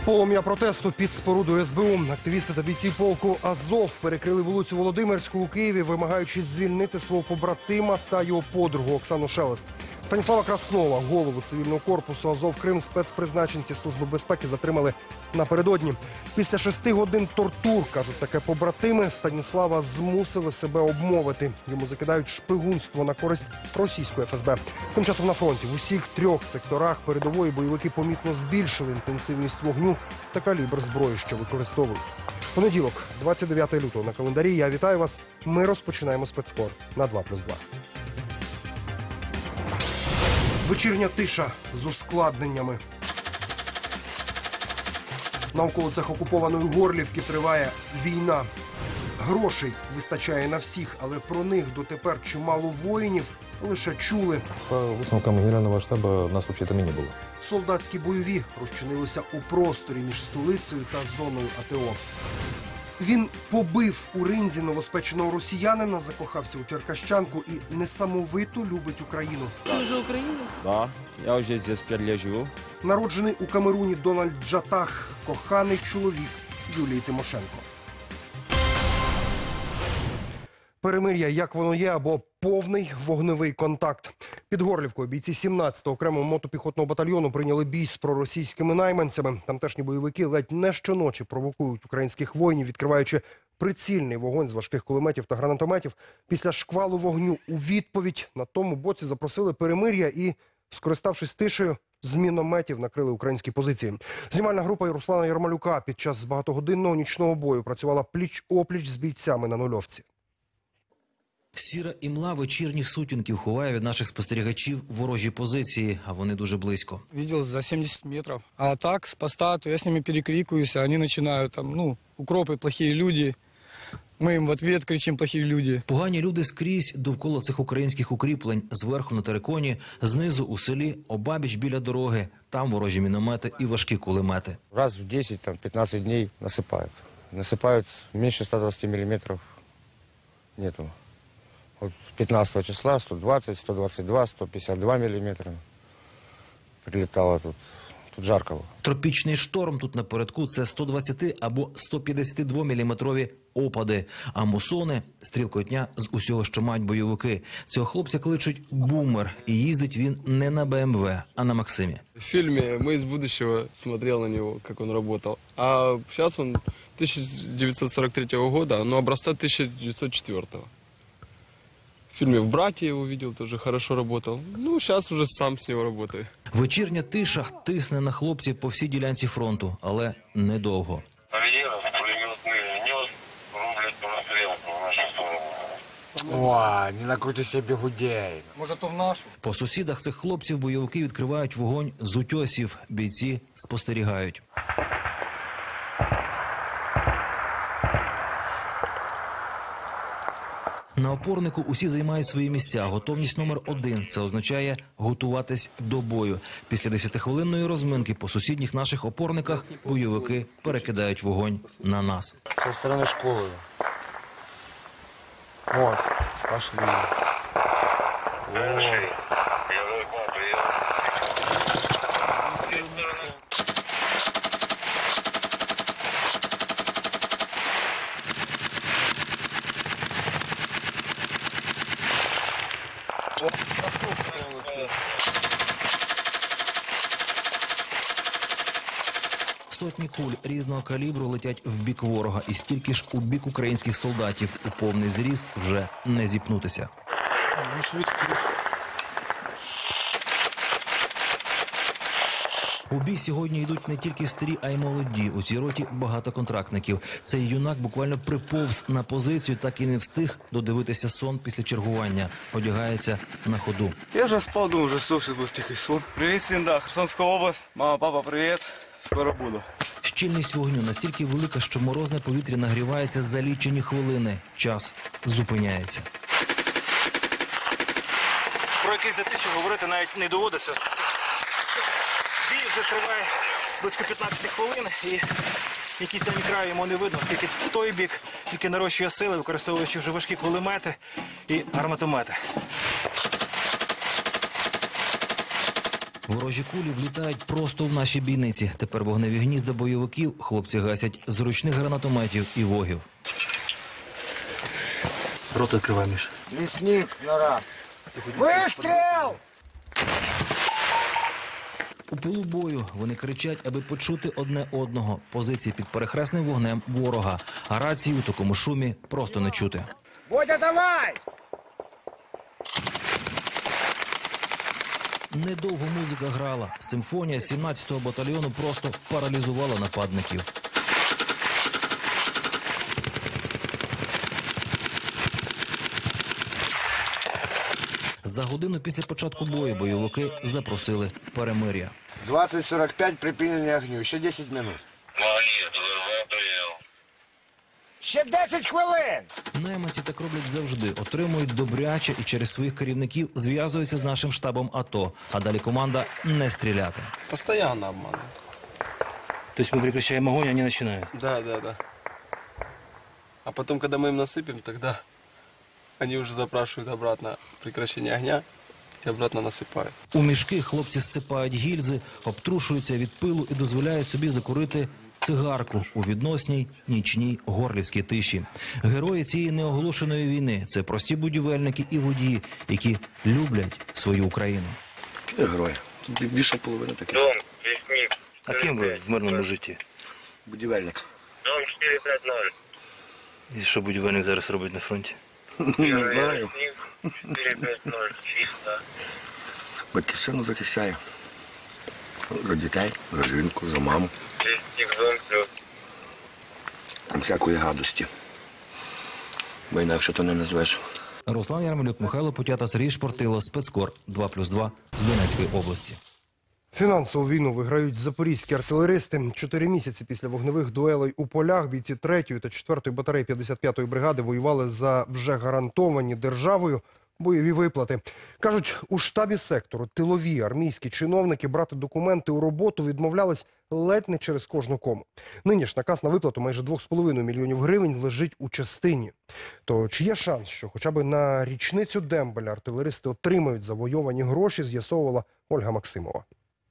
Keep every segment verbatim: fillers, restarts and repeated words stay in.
Полум'я протесту під спорудою ес бе у. Активісти та бійці полку «Азов» перекрили вулицю Володимирську у Києві, вимагаючи звільнити свого побратима та його подругу Оксану Шелест. Станіслава Краснова, голову цивільного корпусу «Азов Крим», спецпризначенці Служби безпеки затримали напередодні. Після шести годин тортур, кажуть таке побратими, Станіслава змусили себе обмовити. Йому закидають шпигунство на користь російської еф ес бе. Тим часом на фронті в усіх трьох секторах передової бойовики помітно збільшили інтенсивність вогню та калібр зброї, що використовують. Понеділок, двадцять дев'яте лютого на календарі. Я вітаю вас. Ми розпочинаємо спецкор на два плюс два. Вечірня тиша з ускладненнями. На околицях окупованої Горлівки триває війна. Грошей вистачає на всіх, але про них дотепер чимало воїнів лише чули. По висновкам Генерального штабу нас взагалі-то не було. Солдатські бойові розчинилися у просторі між столицею та зоною а те о. Він побив у ринзі новоспеченого росіянина, закохався у черкащанку і несамовито любить Україну. Ти вже українець? Да, я вже здесь п'ять лет живу. Народжений у Камеруні Дональд Джатах, коханий чоловік Юлії Тимошенко. Перемир'я, як воно є, або повний вогневий контакт. Під Горлівкою бійці сімнадцятого окремого мотопіхотного батальйону прийняли бій з проросійськими найманцями. Тамтешні бойовики ледь не щоночі провокують українських воїнів, відкриваючи прицільний вогонь з важких кулеметів та гранатометів. Після шквалу вогню у відповідь на тому боці запросили перемир'я і, скориставшись тишею, з мінометів накрили українські позиції. Знімальна група Руслана Ярмолюка під час багатогодинного нічного бою працювала пліч-опліч з бійцями на нульовці. Сіра імла вечірніх сутінків ховає від наших спостерігачів ворожі позиції, а вони дуже близько. Видел за сімдесят метрів. А так, з поста, то я з ними перекрикуюся, вони починають там, ну, укропи, плохі люди. Ми їм в відповідь кричимо «плохі люди». Погані люди скрізь довкола цих українських укріплень, зверху на териконі, знизу у селі, обабіч біля дороги. Там ворожі міномети і важкі кулемети. Раз в десять-пятнадцать дней насыпают. Насыпают меньше ста двадцати миллиметров нету. Вот пятнадцатого числа сто двадцать, сто двадцать два, сто пятьдесят два миллиметра прилетало тут. Тут жарко було. Тропічний шторм тут напередку – це сто двадцять або сто п'ятдесят два міліметрові опади. А мусони – стрілкотня з усього, що мають бойовики. Цього хлопця кличуть «бумер», і їздить він не на бе ем ве, а на «Максимі». В фильме «Мы из будущего» смотрел на него, как он работал. А сейчас он тысяча девятьсот сорок третьего года, но образца тысяча девятьсот четвёртого. В фильме «В брате» его видел, тоже хорошо работал. Ну, сейчас уже сам с него работаю. Вечірня тиша тисне на хлопців по всій ділянці фронту, але недовго. О, не накрути себе гудей. Може, то в нашу? По сусідах цих хлопців бойовики відкривають вогонь з утьосів. Бійці спостерігають. На опорнику усі займають свої місця. Готовність номер один. Це означає готуватись до бою. Після десятихвилинної розминки по сусідніх наших опорниках бойовики перекидають вогонь на нас. Со стороны школы. Вот, пошли. Сотні куль різного калібру летять в бік ворога, і стільки ж у бік українських солдатів. У повний зріст вже не зіпнутися. У бій сьогодні йдуть не тільки старі, а й молоді. У цій роті багато контрактників. Цей юнак буквально приповз на позицію, так і не встиг додивитися сон після чергування. Одягається на ходу. Я вже спав, думаю, вже все, був тихий сон. Привіт, син, да, Херсонська область. Мама, папа, привіт. Скоро буду. Щільність вогню настільки велика, що морозне повітря нагрівається за лічені хвилини. Час зупиняється. Про якийсь затишок говорити навіть не доводиться. Бій вже триває близько п'ятнадцять хвилин, і якийсь там краю йому не видно, оскільки той бік тільки нарощує сили, використовуючи вже важкі кулемети і гарматомети. Ворожі кулі влітають просто в наші бійниці. Тепер вогневі гнізда бойовиків хлопці гасять з ручних гранатометів і вогів. Рот відкривай, Міш. Лесник, нора. Выстрел! У пилу бою вони кричать, аби почути одне одного. Позиції під перехресним вогнем ворога. А рації у такому шумі просто не чути. Бодя, давай! Недовго музика грала. Симфонія сімнадцятого батальйону просто паралізувала нападників. За годину після початку бою бойовики запросили перемир'я. двадцать сорок пять припинения огню. Ще десять минут. Ще десять хвилин! Найманці так роблять завжди. Отримують добряче і через своїх керівників зв'язуються з нашим штабом АТО. А далі команда не стріляти. Постоянно обманывают. То есть мы прекращаем огонь, они начинают. Да, да, да. А потом, когда мы им насыпем, тогда они уже запрашивают обратно прекращение огня и обратно насыпают. У мішки хлопці зсипають гільзи, обтрушуються від пилу і дозволяють собі закурити цигарку у відносній нічній горлівській тиші. Герої цієї неоголошеної війни – це прості будівельники і водії, які люблять свою Україну. Герой. Тут більше половини таких. Дом, лесник. А ким ви в мирному житті? Будівельник. Дом чотири п'ять ноль. І що будівельник зараз робить на фронті? Не знаю. чотири п'ять ноль, чисто. Батьківщину захищає. За дітей, за жінку, за маму. Лесник, дом плюс. Всякої гадості. Бо інакше то не назвеш. Руслан Ярмолюк, Михайло Путята, Сергій Шпортило, Спецкор два плюс два з Донецької області. Фінансову війну виграють запорізькі артилеристи. Чотири місяці після вогневих дуелей у полях бійці третьої та четвертої батареї п'ятдесят п'ятої бригади воювали за вже гарантовані державою бойові виплати. Кажуть, у штабі сектору тилові армійські чиновники брати документи у роботу відмовлялись ледь не через кожну кому. Нині ж наказ на виплату майже двох з половиною мільйонів гривень лежить у частині. То чи є шанс, що хоча б на річницю дембеля артилеристи отримають завойовані гроші, з'ясовувала Ольга Максимова.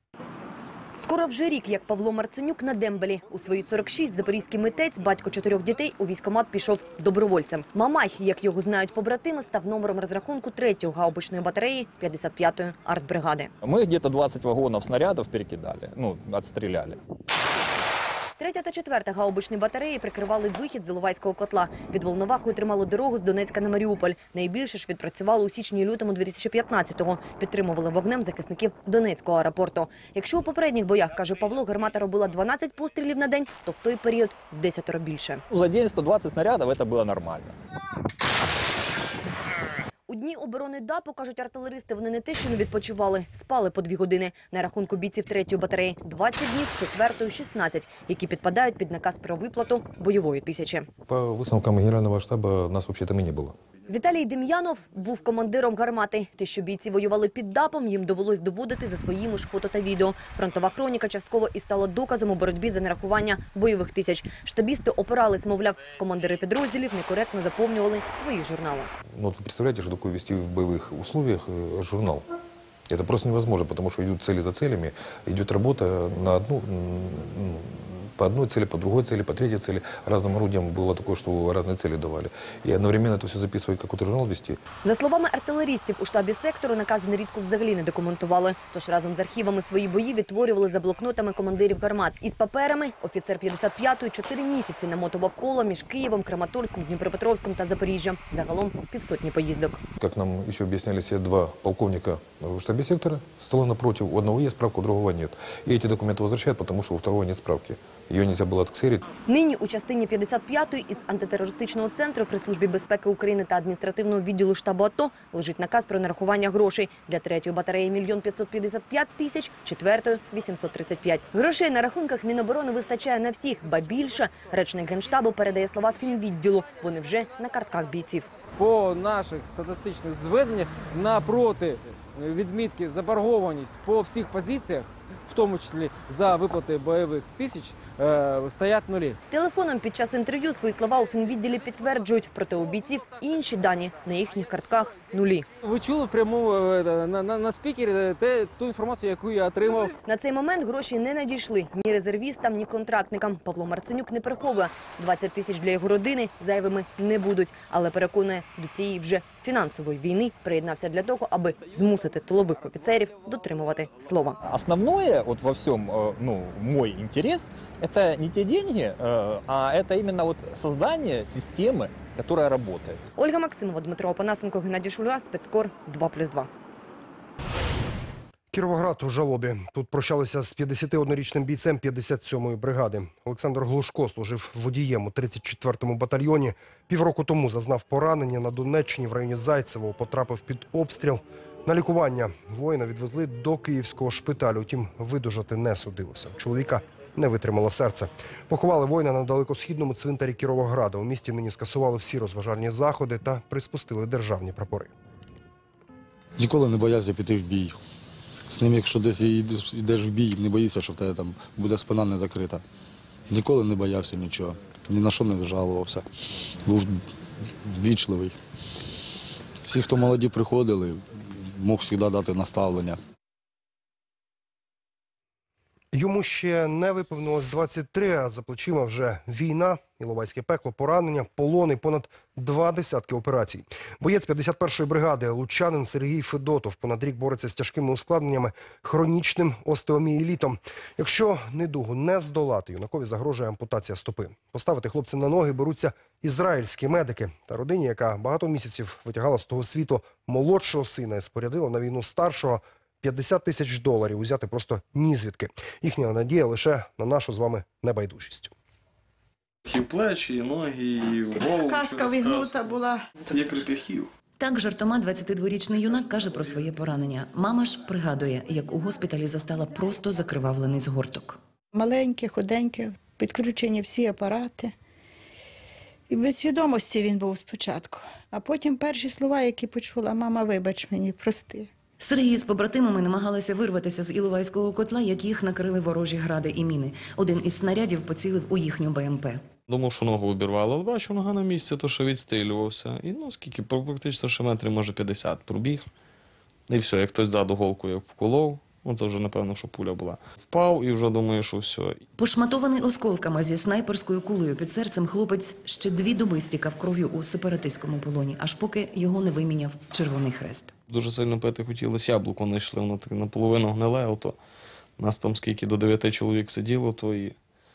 Скоро вже рік, як Павло Марценюк на дембелі. У свої сорок шість запорізький митець, батько чотирьох дітей, у військкомат пішов добровольцем. Мамай, як його знають побратими, став номером розрахунку третьої гаубичної батареї п'ятдесят п'ятої артбригади. Мы где-то двадцать вагонов снарядов перекидали, ну, отстреляли. Третя та четверта гаубичні батареї прикривали вихід з Іловайського котла. Під Волновахою тримало дорогу з Донецька на Маріуполь. Найбільше ж відпрацювало у січні і лютому дві тисячі п'ятнадцятого. Підтримували вогнем захисників Донецького аеропорту. Якщо у попередніх боях, каже Павло, гармата робила дванадцять пострілів на день, то в той період в десятеро більше. За день сто двадцать снарядов, это было нормально. У дні оборони ДАПу, кажуть артилеристи, вони не те, що не відпочивали, спали по дві години. На рахунку бійців третьої батареї двадцять днів, четвертої шістнадцять, які підпадають під наказ про виплату бойової тисячі. По висновкам генерального штаба нас вообще там и не было. Віталій Дем'янов був командиром гармати. Те, що бійці воювали під ДАПом, їм довелось доводити за своїми ж фото та відео. Фронтова хроніка частково і стала доказом у боротьбі за нарахування бойових тисяч. Штабісти опирались, мовляв, командири підрозділів некоректно заповнювали свої журнали. Ну, вот вы представляете, что такое вести в боевых условиях э, журнал? Это просто невозможно, потому что идут цели за целями, идет работа на одну, м, по одной цели, по другой цели, по третьей цели. Разным орудиям было такое, что разные цели давали. И одновременно это все записывать, какой-то журнал вести. За словами артилерістів, у штабі сектору накази нерідко взагалі не документували. Тож разом з архівами свої бої відтворювали за блокнотами командирів гармат. Із паперами офіцер п'ятдесят п'ятої чотири місяці намотував коло між Києвом, Краматорськом, Дніпропетровськом та Запоріжжям. Загалом півсотні поїздок. Как нам еще объясняли все два полковника в штабе сектора, стола напротив, у одного есть справка, у другого нет. И эти документы возвращают, потому что у второго нет справки. Ее нельзя было отксерить. Нині у частині п'ятдесят п'ятої із антитерористичного центру при Службі безпеки України та адміністративного відділу штабу АТО лежить наказ про нарахування грошей. Для третьої батареї – мільйон п'ятсот п'ятдесят п'ять тисяч, четвертої – вісімсот тридцять п'ять. Грошей на рахунках Міноборони вистачає на всіх, ба більше. Речник Генштабу передає слова фінвідділу. Вони вже на картках бійців. По наших статистичних зведеннях напроти відмітки заборгованість по всіх позиціях в тому числі за виплати бойових тисяч, е, стоять нулі. Телефоном під час інтерв'ю свої слова у фінвідділі підтверджують, проте у бійців інші дані на їхніх картках – нулі. Ви чули в прямому е, на, на, на спікері те, ту інформацію, яку я отримав? На цей момент гроші не надійшли ні резервістам, ні контрактникам. Павло Марценюк не приховує. двадцять тисяч для його родини зайвими не будуть. Але переконує, до цієї вже фінансової війни приєднався для того, аби змусити тилових офіцерів дотримувати слова. Основное вот во всем, э, ну, мой интерес, это не те деньги, э, а это именно вот создание системы, которая работает. Ольга Максимова, Дмитро Опанасенко, Геннадій Шульга, Спецкор два плюс два. Кіровоград у жалобі. Тут прощалися з п'ятдесятиоднорічним бійцем п'ятдесят сьомої бригади. Олександр Глушко служив водієм у тридцять четвертому батальйоні. Півроку тому зазнав поранення на Донеччині в районі Зайцевого, потрапив під обстріл. На лікування воїна відвезли до київського шпиталю, утім видужати не судилося. У чоловіка не витримало серце. Поховали воїна на далекосхідному цвинтарі Кіровограда. У місті нині скасували всі розважальні заходи та приспустили державні прапори. Ніколи не боявся піти в бій. З ним, якщо десь йдеш, йдеш в бій, не боїшся, що в тебе там буде спина не закрита. Ніколи не боявся нічого, ні на що не жалувався. Був вічливий. Всі, хто молоді приходили, мог завжди дати наставлення. Йому ще не виповнилось двадцять три, а за плечима вже війна, іловайське пекло, поранення, полони, понад два десятки операцій. Боєць п'ятдесят першої бригади, лучанин Сергій Федотов, понад рік бореться з тяжкими ускладненнями, хронічним остеомієлітом. Якщо недугу не здолати, юнакові загрожує ампутація стопи. Поставити хлопця на ноги беруться ізраїльські медики. Та родині, яка багато місяців витягала з того світу молодшого сина і спорядила на війну старшого, п'ятдесят тисяч доларів узяти просто нізвідки. Їхня надія лише на нашу з вами небайдужість. І плечі, і ноги, і голову. Каска вигнута була. Є крепяхів. Так жартома двадцятидворічний юнак каже про своє поранення. Мама ж пригадує, як у госпіталі застала просто закривавлений згорток. Маленьке, худеньке, підключені всі апарати. І без свідомості він був спочатку. А потім перші слова, які почула: «Мама, вибач мені, прости». Сергій з побратимами намагалися вирватися з Іловайського котла, як їх накрили ворожі гради і міни. Один із снарядів поцілив у їхню БМП. Думав, що ногу обірвало, але бачу, нога на місці, то що відстрілювався. І ну скільки, практично ще метрів, може, п'ятдесят пробіг. І все, як хтось ззаду голкою вколов, оце вже, напевно, що пуля була. Впав і вже думаю, що все. Пошматований осколками зі снайперською кулею під серцем, хлопець ще дві доби стікав кров'ю у сепаратистському полоні, аж поки його не виміняв Червоний Хрест. Дуже сильно пити хотілося, яблуко не йшли, воно так наполовину гниле, ото нас там скільки до дев'яти чоловік сиділо, то і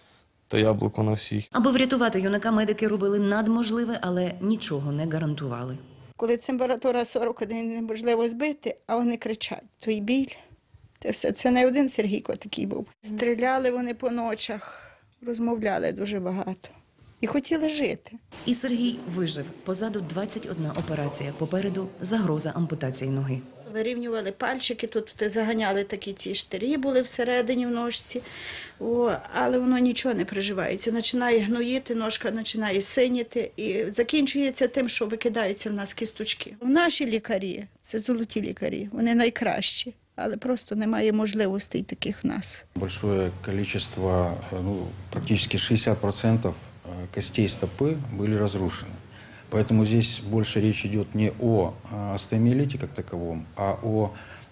та яблуко на всіх. Аби врятувати юнака, медики робили надможливе, але нічого не гарантували. Коли температура сорок один, неможливо збити, а вони кричать: «Той біль». Це все. Це не один Сергійко такий був. Стріляли вони по ночах, розмовляли дуже багато. І хотіли жити. І Сергій вижив. Позаду двадцять одна операція, попереду загроза ампутації ноги. Вирівнювали пальчики, тут заганяли такі ті штирі, були всередині в ножці. О, але воно нічого не приживається. Починає гноїти, ножка починає синіти і закінчується тим, що викидаються в нас кісточки. Наші лікарі – це золоті лікарі, вони найкращі. Але просто немає можливостей таких в нас. Большое количество, ну, практически шестьдесят процентов костей стопы были разрушены. Поэтому здесь больше речь идет не о остеомиелите как таковом, а о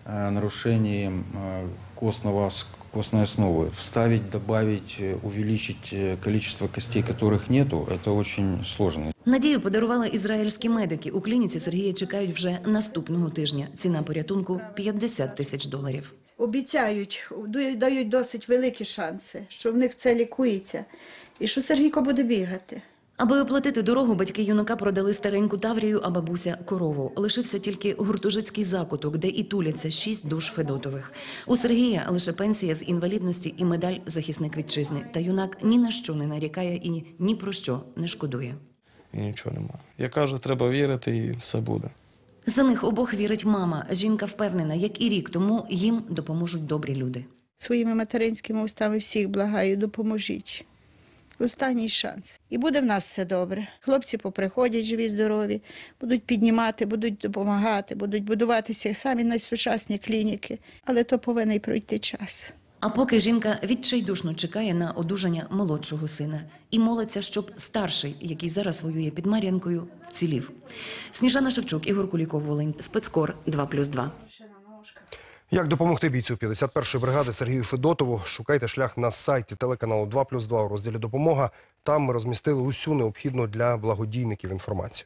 нарушении костного, костной основы. Вставить, добавить, увеличить количество костей, которых нету, это очень сложно. Надію подарували ізраїльські медики. У клініці Сергія чекають вже наступного тижня. Ціна порятунку – п'ятдесят тисяч доларів. Обіцяють, дають досить великі шанси, що в них це лікується і що Сергійко буде бігати. Аби оплатити дорогу, батьки юнака продали стареньку Таврію, а бабуся – корову. Лишився тільки гуртожитський закуток, де і туляться шість душ Федотових. У Сергія лише пенсія з інвалідності і медаль «Захисник вітчизни». Та юнак ні на що не нарікає і ні про що не шкодує. І нічого немає. Я кажу, треба вірити і все буде. За них обох вірить мама. Жінка впевнена, як і рік тому їм допоможуть добрі люди. Своїми материнськими устами всіх благаю, допоможіть. Останній шанс. І буде в нас все добре. Хлопці поприходять живі, здорові, будуть піднімати, будуть допомагати, будуть будуватися самі найсучасні клініки. Але то повинен пройти час. А поки жінка відчайдушно чекає на одужання молодшого сина і молиться, щоб старший, який зараз воює під Мар'янкою, вцілів. Сніжана Шевчук, Ігор Куліков, Волинь, Спецкор два плюс два. Як допомогти бійцю п'ятдесят першої бригади Сергію Федотову? Шукайте шлях на сайті телеканалу два плюс два у розділі «Допомога». Там ми розмістили усю необхідну для благодійників інформацію.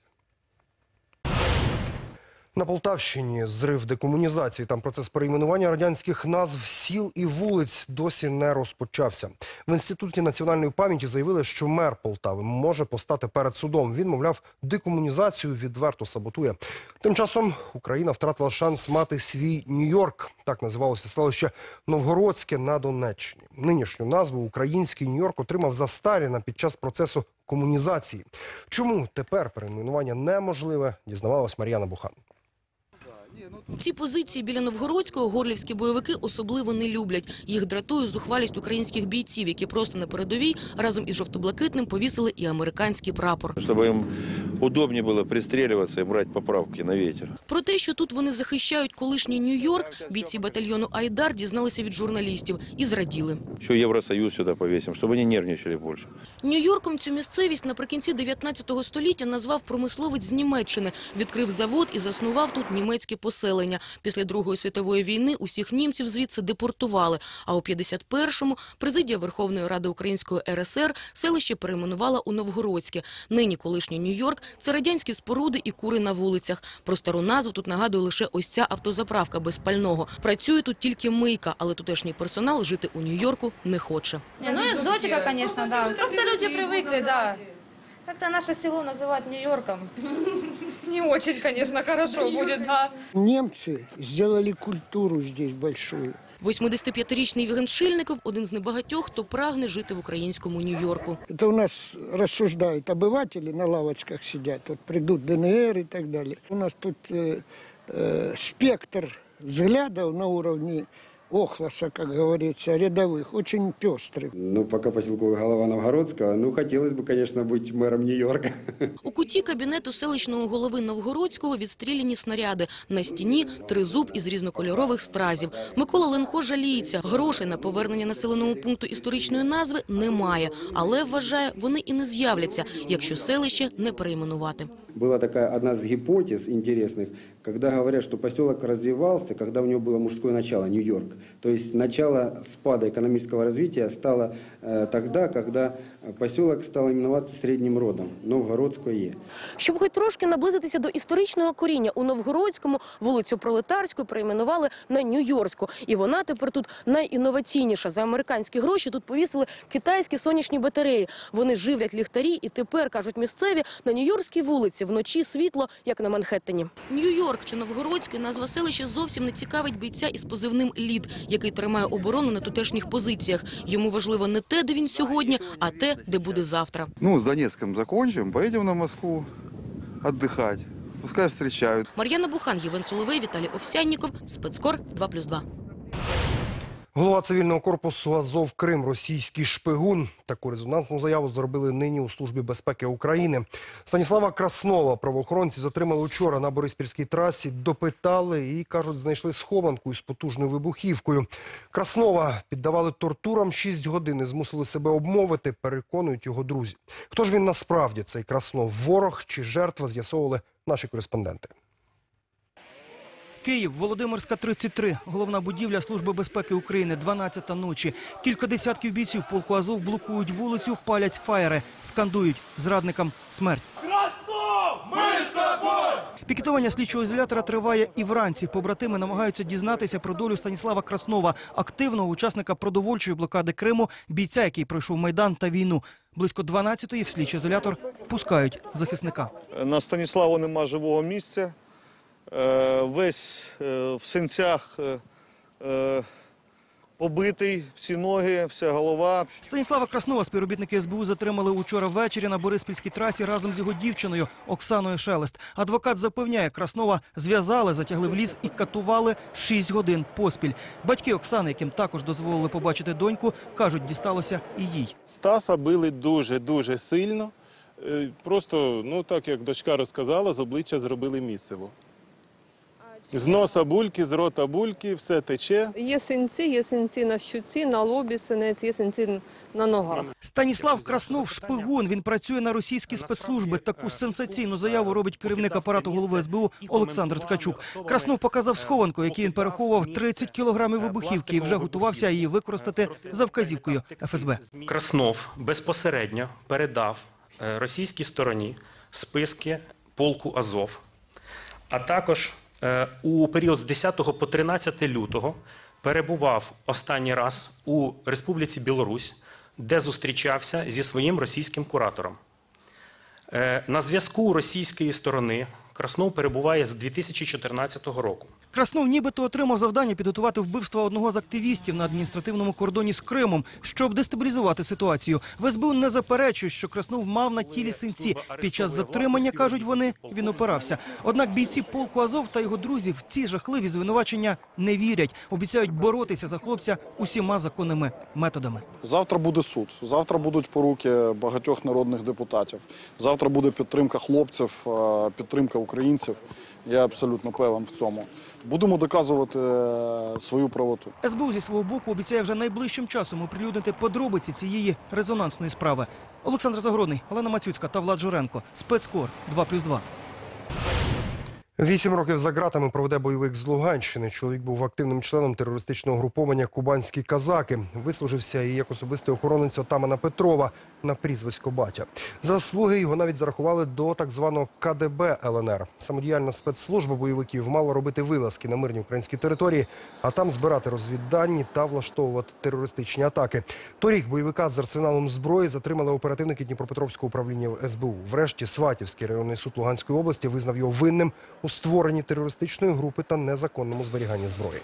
На Полтавщині зрив декомунізації. Там процес перейменування радянських назв сіл і вулиць досі не розпочався. В Інституті національної пам'яті заявили, що мер Полтави може постати перед судом. Він, мовляв, декомунізацію відверто саботує. Тим часом Україна втратила шанс мати свій Нью-Йорк. Так називалося селище Новгородське на Донеччині. Нинішню назву український Нью-Йорк отримав за Сталіна під час процесу комунізації. Чому тепер перейменування неможливе, дізнавалась Мар'яна Бухан. Ці позиції біля Новгородського горлівські бойовики особливо не люблять. Їх дратує зухвалість українських бійців, які просто на передовій разом із жовто-блакитним повісили і американський прапор. Щоб їм удобніше було пристрілюватися і брати поправки на вітер. Про те, що тут вони захищають колишній Нью-Йорк, бійці батальйону «Айдар» дізналися від журналістів і зраділи. Що Євросоюз сюди повісимо, щоб вони нервничали більше. Нью-Йорком цю місцевість наприкінці дев'ятнадцятого століття назвав промисловець з Німеччини. Відкрив завод і заснував тут німецьке поселення. Після Другої світової війни усіх німців звідси депортували, а у п'ятдесят першому президія Верховної Ради Української РСР селище перейменувала у Новгородське. Нині колишній Нью-Йорк – це радянські споруди і кури на вулицях. Про стару назву тут нагадує лише ось ця автозаправка без пального. Працює тут тільки мийка, але тутешній персонал жити у Нью-Йорку не хоче. Ну, экзотика, конечно, да. Просто люди привыкли, да. Как-то наше село называть Нью-Йорком. Не очень, конечно, хорошо будет, да. Немцы сделали культуру здесь большую. восьмидесятип'ятирічний Євген Шильников – один з небагатьох, хто прагне жити в українському Нью-Йорку. Это у нас рассуждают обыватели, на лавочках сидят, вот придут ДНР и так далее. У нас тут э, э, спектр взглядов на уровне Охлоса, как говорится, рядовых, очень пестрый. Ну, пока поселковый голова Новгородского, ну, хотелось бы, конечно, быть мэром Нью-Йорка. У куті кабінету селищного голови Новгородського відстріляні снаряди. На стіні тризуб із різнокольорових стразів. Микола Ленко жаліється. Грошей на повернення населеному пункту історичної назви немає. Але, вважає, вони і не з'являться, якщо селище не перейменувати. Была такая одна из гипотез интересных, когда говорят, что поселок развивался, когда у него было мужское начало, Нью-Йорк. То есть начало спада экономического развития стало э, тогда, когда поселок стал именоваться средним родом, Новгородське. Щоб хоч трошки наблизитися до історичного коріння, у Новгородському вулицю Пролетарську перейменували на Нью-Йоркську. І вона тепер тут найінноваційніша. За американські гроші тут повісили китайські сонячні батареї. Вони живлять ліхтарі і тепер, кажуть місцеві, на Нью-Йоркській вулиці вночі світло, як на Манхеттені. Нью-Йорк чи Новгородське назва селища зовсім не цікавить бійця із позивним «Лід», який тримає оборону на тутешніх позиціях. Йому важливо не те, де він сьогодні, а те, де буде завтра. Ну, з Донецьком закінчимо, поїдемо на Москву відпочивати. Пускай зустрічають. Мар'яна Бухан, Євген Соловей, Віталій Овсянніков, Спецкор два плюс два. Голова цивільного корпусу «Азов Крим» – російський шпигун. Таку резонансну заяву зробили нині у Службі безпеки України. Станіслава Краснова правоохоронці затримали учора на Бориспільській трасі, допитали і, кажуть, знайшли схованку із потужною вибухівкою. Краснова піддавали тортурам шість годин і змусили себе обмовити, переконують його друзі. Хто ж він насправді, цей Краснов? Ворог чи жертва, з'ясовували наші кореспонденти. Київ, Володимирська, тридцять три. Головна будівля Служби безпеки України, дванадцята ночі. Кілька десятків бійців полку «Азов» блокують вулицю, палять фаєри, скандують зрадникам смерть. Краснов! Ми з тобою! Пікетування слідчого ізолятора триває і вранці. Побратими намагаються дізнатися про долю Станіслава Краснова, активного учасника продовольчої блокади Криму, бійця, який пройшов Майдан та війну. Близько дванадцятої в слідчий ізолятор пускають захисника. На Станіславу нема живого місця. Весь в синцях побитий, всі ноги, вся голова. Станіслава Краснова співробітники ес бе у затримали учора ввечері на Бориспільській трасі разом з його дівчиною Оксаною Шелест. Адвокат запевняє, Краснова зв'язали, затягли в ліс і катували шість годин поспіль. Батьки Оксани, яким також дозволили побачити доньку, кажуть, дісталося і їй. Стаса били дуже-дуже сильно. Просто, ну так як дочка розказала, з обличчя зробили місиво. З носа бульки, з рота бульки, все тече. Є синці, є синці на щуці, на лобі синець, є синці на ногах. Станіслав Краснов – шпигун. Він працює на російські спецслужби. Таку сенсаційну заяву робить керівник апарату голови ес бе у Олександр Ткачук. Краснов показав схованку, який він переховував тридцять кілограмів вибухівки і вже готувався її використати за вказівкою еф ес бе. Краснов безпосередньо передав російській стороні списки полку Азов, а також у період з десятого по тринадцяте лютого перебував останній раз у Республіці Білорусь, де зустрічався зі своїм російським куратором. На зв'язку російської сторони Краснов перебуває з дві тисячі чотирнадцятого року. Краснов нібито отримав завдання підготувати вбивство одного з активістів на адміністративному кордоні з Кримом, щоб дестабілізувати ситуацію. В ес бе у не заперечує, що Краснов мав на тілі синці. Під час затримання, кажуть вони, він опирався. Однак бійці полку Азов та його друзі в ці жахливі звинувачення не вірять. Обіцяють боротися за хлопця усіма законними методами. Завтра буде суд, завтра будуть поруки багатьох народних депутатів, завтра буде підтримка хлопців, підтримка українців. Я абсолютно певен в цьому. Будемо доказувати свою правоту. ес бе у зі свого боку обіцяє вже найближчим часом оприлюднити подробиці цієї резонансної справи. Олександр Загородний, Олена Мацюцька та Влад Журенко. Спецкор два плюс два. Вісім років за ґратами проведе бойовик з Луганщини. Чоловік був активним членом терористичного груповання «Кубанські казаки». Вислужився і як особистий охоронець отамана Петрова на прізвисько Батя. За заслуги його навіть зарахували до так званого ка де бе ел ен ер. Самодіяльна спецслужба бойовиків мала робити вилазки на мирні українські території, а там збирати розвіддані та влаштовувати терористичні атаки. Торік бойовика з арсеналом зброї затримали оперативники Дніпропетровського управління ес бе у. Врешті Сватівський районний суд Луганської області визнав його винним у створенні терористичної групи та незаконному зберіганні зброї.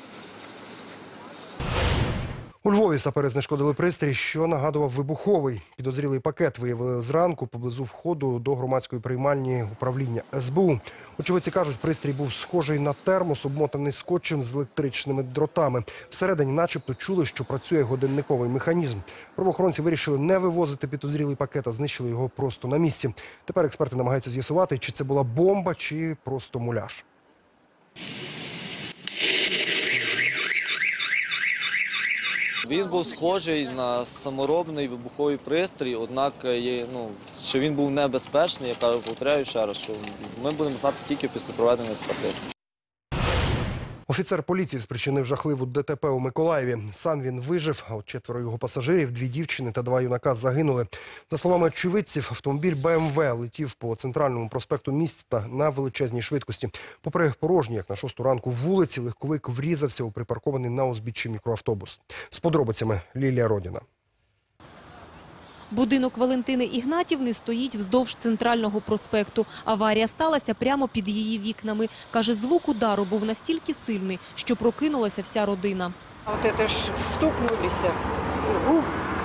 У Львові сапери знешкодили пристрій, що нагадував вибуховий. Підозрілий пакет виявили зранку поблизу входу до громадської приймальні управління ес бе у. Очевидці кажуть, пристрій був схожий на термос, обмотаний скотчем з електричними дротами. Всередині начебто чули, що працює годинниковий механізм. Правоохоронці вирішили не вивозити підозрілий пакет, а знищили його просто на місці. Тепер експерти намагаються з'ясувати, чи це була бомба, чи просто муляж. Він був схожий на саморобний вибуховий пристрій, однак є, ну, що він був небезпечний, я кажу, повторяю ще раз, що ми будемо знати тільки після проведення експертизи. Офіцер поліції спричинив жахливу де те пе у Миколаєві. Сам він вижив, а от четверо його пасажирів, дві дівчини та два юнака загинули. За словами очевидців, автомобіль бе ем ве летів по центральному проспекту міста на величезній швидкості. Попри порожні, як на шосту ранку, вулиці, легковик врізався у припаркований на узбіччі мікроавтобус. З подробицями Лілія Родіна. Будинок Валентини Ігнатівни стоїть вздовж центрального проспекту. Аварія сталася прямо під її вікнами. Каже, звук удару був настільки сильний, що прокинулася вся родина. Вот это ж стукнулись, ух,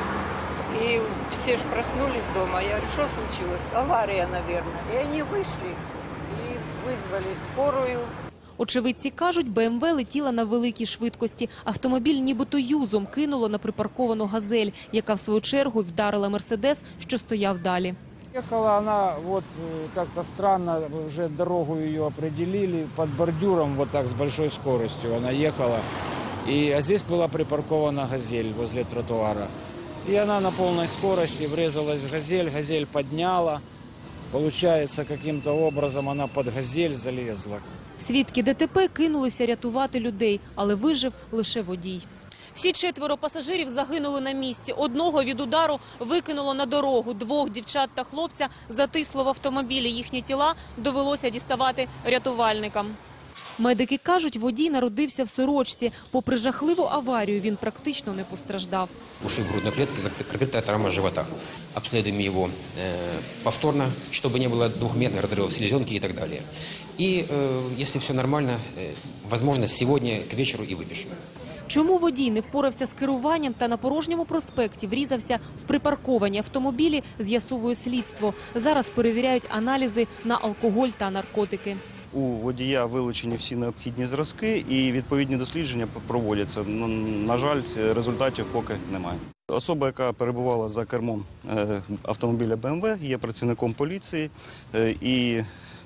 и все ж проснулись дома. Я говорю, что случилось? Авария, наверное. И они вышли и вызвали скорую. Очевидці кажуть, бе ем ве летіла на великій швидкості. Автомобіль нібито юзом кинуло на припарковану «Газель», яка в свою чергу вдарила «Мерседес», що стояв далі. Ехала она вот как-то странно, уже дорогу ее определили, под бордюром вот так с большой скоростью она ехала. И, а здесь была припаркована «Газель» возле тротуара. И она на полной скорости врезалась в «Газель», «Газель» подняла. Получается, каким-то образом она под «Газель» залезла. Свідки де те пе кинулися рятувати людей, але вижив лише водій. Всі четверо пасажирів загинули на місці. Одного від удару викинуло на дорогу. Двох дівчат та хлопця затисло в автомобілі. Їхні тіла довелося діставати рятувальникам. Медики кажуть, водій народився в сорочці. Попри жахливу аварію, він практично не постраждав. Ушиб грудной клетки, закрытая травма живота. Обследуем его э, повторно, чтобы не было двухмерных разрывов селезенки и так далее. И э, если все нормально, э, возможно, сегодня к вечеру и выпишем. Чому водій не впорався з керуванням та на порожньому проспекті врізався в припарковані автомобілі, з'ясовує слідство. Зараз перевіряють аналізи на алкоголь та наркотики. У водія вилучені всі необхідні зразки і відповідні дослідження проводяться. На жаль, результатів поки немає. Особа, яка перебувала за кермом автомобіля бе ем ве, є працівником поліції і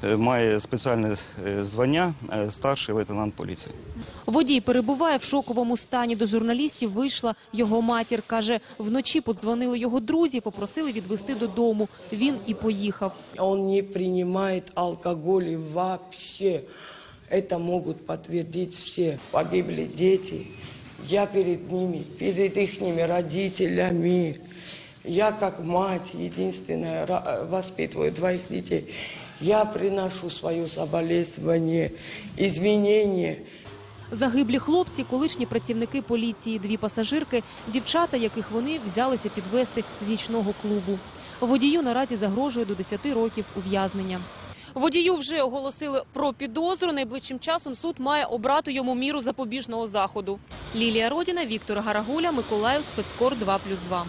е, має спеціальне е, звання е, старший лейтенант поліції. Водій перебуває в шоковому стані. До журналістів вийшла його матір. Каже, вночі подзвонили його друзі, попросили відвезти додому. Він і поїхав. Он не принимает алкоголь вообще. Это могут подтвердить все. Погибли дети. Я перед ними, перед их родителями. Я как мать единственная воспитываю двоих детей. Я приношу свое соболезнование, извинения. Загиблі хлопці – колишні працівники поліції, дві пасажирки, дівчата, яких вони взялися підвезти з нічного клубу. Водію наразі загрожує до десяти років ув'язнення. Водію вже оголосили про підозру. Найближчим часом суд має обрати йому міру запобіжного заходу. Лілія Родіна, Віктор Гарагуля, Миколаїв, Спецкор два плюс два.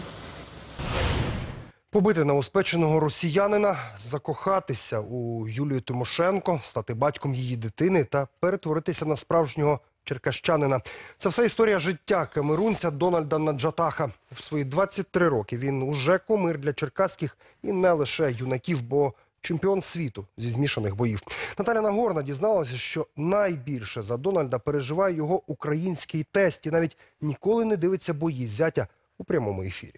Побити новоспеченого росіянина, закохатися у Юлію Тимошенко, стати батьком її дитини та перетворитися на справжнього черкащанина. Це все історія життя камерунця Дональда Наджатаха. В свої двадцять три роки він уже кумир для черкаських і не лише юнаків, бо чемпіон світу зі змішаних боїв. Наталя Нагорна дізналася, що найбільше за Дональда переживає його український тесть і навіть ніколи не дивиться бої зятя у прямому ефірі.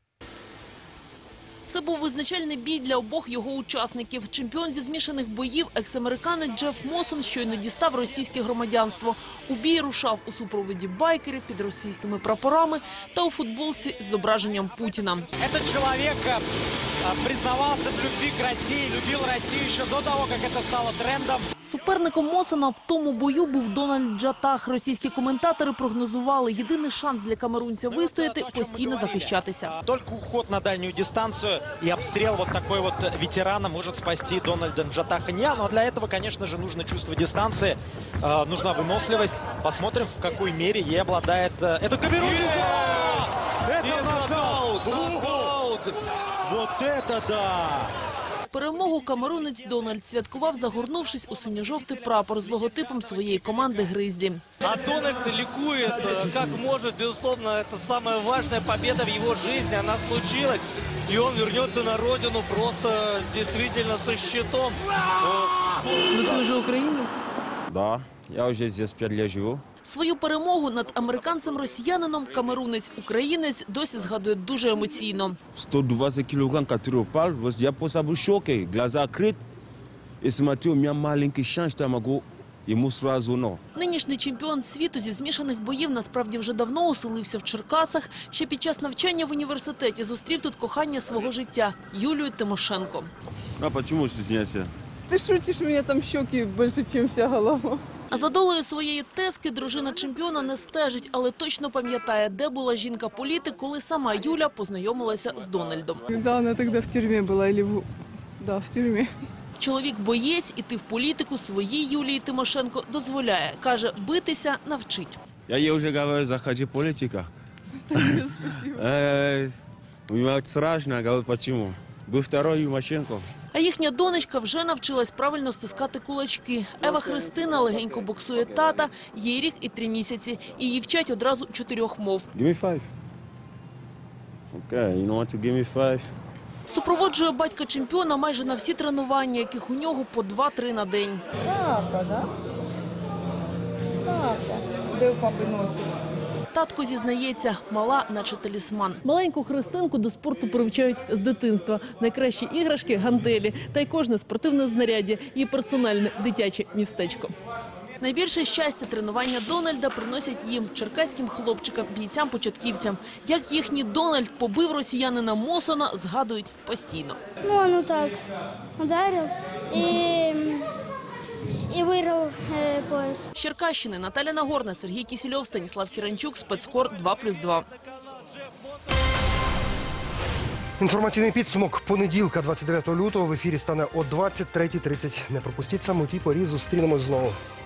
Це був визначальний бій для обох його учасників. Чемпіон зі змішаних боїв, екс-американець Джеф Мосон щойно дістав російське громадянство. У бій рушав у супроводі байкерів під російськими прапорами та у футболці з зображенням Путіна. Этот человек признавался в любви к России, любил Россию еще до того, как это стало трендом. Суперником Мосона в тому бою був Дональд Джатах. Російські коментатори прогнозували, єдиний шанс для камерунця вистояти – постійно захищатися. Только уход на дальнюю дистанцию и обстрел вот такой вот ветерана может спасти Дональда Джатаха. Не, но для этого, конечно же, нужно чувство дистанции, э, нужна выносливость. Посмотрим, в какой мере ей обладает э, этот камерунец. Это нокаут! Нокаут! Вот это да! Перемогу камерунець Дональд святкував, загорнувшись у синьо-жовтий прапор з логотипом своєї команди «Гризлі». А Дональд ликует, как может. Безусловно, это самая важная победа в его жизни. Она случилась. И он вернется на родину просто действительно со щитом. Ну ти вже українець? Да, я уже здесь пять лет живу. Свою перемогу над американцем-росіянином камерунець-українець досі згадує дуже емоційно. сто двадцать килограмм, который упал, я просто был в шоке, глаза открыты. И смотрю, у меня маленький шанс, что я могу ему сразу но. Нинішній чемпіон світу зі змішаних боїв насправді вже давно оселився в Черкасах. Ще під час навчання в університеті зустрів тут кохання свого життя – Юлію Тимошенко. А почему стесняешься? Ти шутиш, у мене там щоки більше, ніж вся голова. А за долею своєї тезки дружина чемпіона не стежить, але точно пам'ятає, де була жінка-політик, коли сама Юля познайомилася з Дональдом. Да, вона тоді в тюрмі була, або в... да, в тюрмі. Чоловік-боєць іти в політику своїй Юлії Тимошенко дозволяє. Каже, битися навчить. Я ей уже говорю, заходи политика. Мне страшно, говорю, почему? Был второй Тимошенко. А їхня донечка вже навчилась правильно стискати кулачки. Ева Христина легенько боксує тата, їй рік і три місяці. І її вчать одразу чотирьох мов. Give me five. Okay, you know what to give me five. Супроводжує батька чемпіона майже на всі тренування, яких у нього по два-три на день. Папа, да? Папа. Де у папи носик? Татко зізнається, мала наче талісман. Маленьку Христинку до спорту привчають з дитинства. Найкращі іграшки – гантелі. Та й кожне спортивне знаряддя і персональне дитяче містечко. Найбільше щастя тренування Дональда приносять їм, черкаським хлопчикам, бійцям-початківцям. Як їхній Дональд побив росіянина Мосона, згадують постійно. Ну, ну так, ударив і... і виграв е, пояс. З Черкащини Наталя Нагорна, Сергій Кісельов, Станіслав Кіранчук, Спецкор два плюс два. Інформаційний підсумок понеділка, двадцять дев'ятого лютого, в ефірі стане о двадцять третій тридцять. Не пропустіть саме у тій порі, зустрінемось знову.